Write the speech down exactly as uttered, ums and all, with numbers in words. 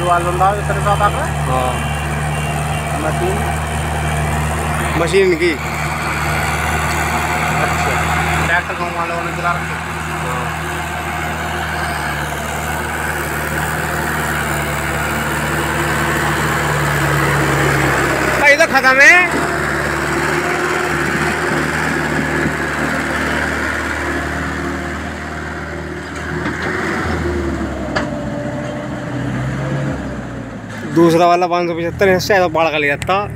आलू वाल बंदा तेरे साथ आ रहा है। हाँ मशीन मशीन की। अच्छा ट्रैक्टर गाँव वालों ने चला रखे। भाई तो खत्म है। दूसरा वाला पाँच सौ पचहत्तर इससे तो बाढ़ का ले जाता।